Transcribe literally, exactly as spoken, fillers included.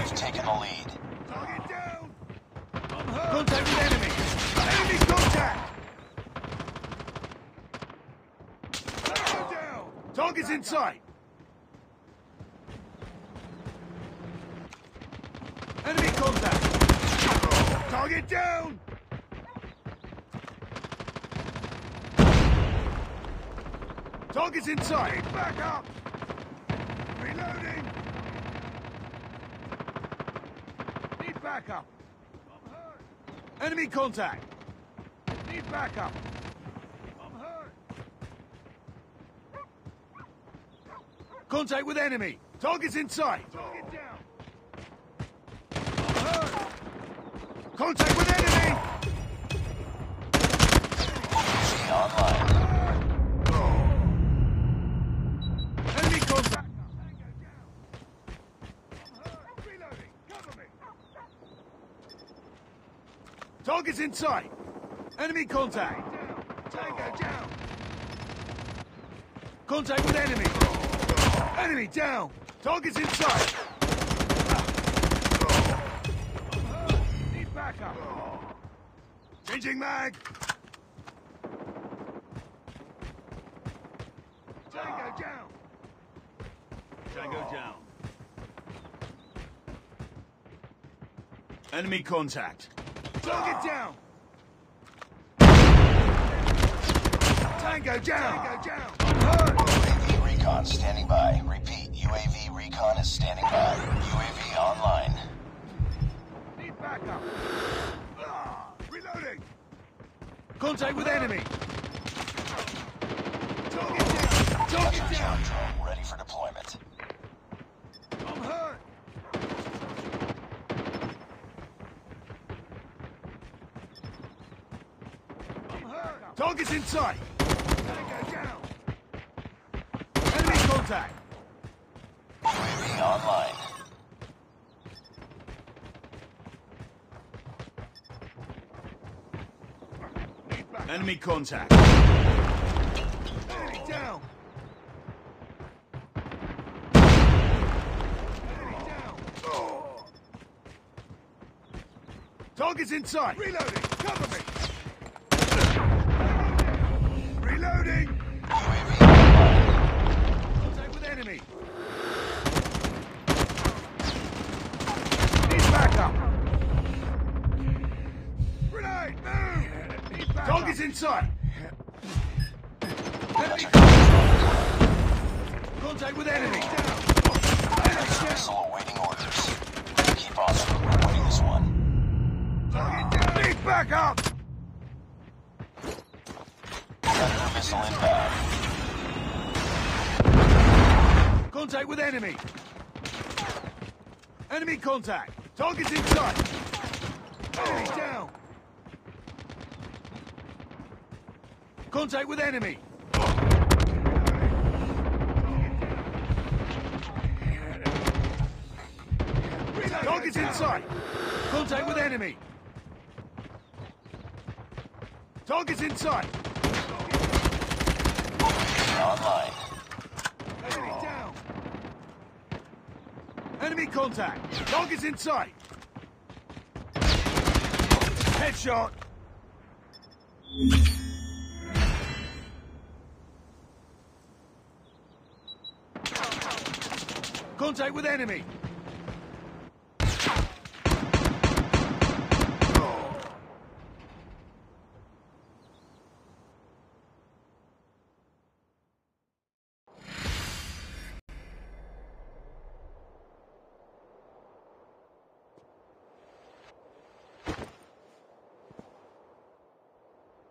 We've taken the lead. Target down! I'm hurt! Contact with enemy! Enemy contact! Tango down! Target's in sight! Enemy contact! Target down! Target's in sight! Need back up! Reloading! Need backup! I'm hurt! Enemy contact! Need backup! I'm hurt! Contact with enemy! Target's in sight! Target down! I'm hurt! Contact with enemy! G online. Enemy contact! Tango down! I'm hurt! Reloading! Cover me! Target's in sight! Enemy contact! Tango down! Contact with enemy! Enemy down! Target's in sight! I'm hurt! Need backup! Changing mag! Tango down! Tango down. Enemy contact. Target down! Tango down! Tango down! I'm hurt! U A V recon standing by. Repeat, U A V recon is standing by. U A V online. Need backup! Ah, reloading! Contact with enemy! Target down! Target Hunter down! killer drone ready for deployment. I'm hurt! I'm hurt! Target's in sight! Tango down! Enemy contact! U A V online. Need backup. Enemy contact! Enemy down! Enemy down! Oh. Target's in sight! Reloading! Cover me! Reloading! U A V online. Contact with enemy! Need backup! Grenade! Move! Need backup! Target's in sight! Enemy contact with enemy! Down! Enemy down! Missile awaiting orders. Keep on them. We're winning this one. Target down! Need backup! Predator missile inbound. Contact with enemy! Enemy contact! Target's in sight! Enemy down! Contact with enemy! Target's in sight! Contact with enemy! Target's in sight! Online. Enemy down! Enemy contact! Target's in sight! Headshot! Contact with enemy!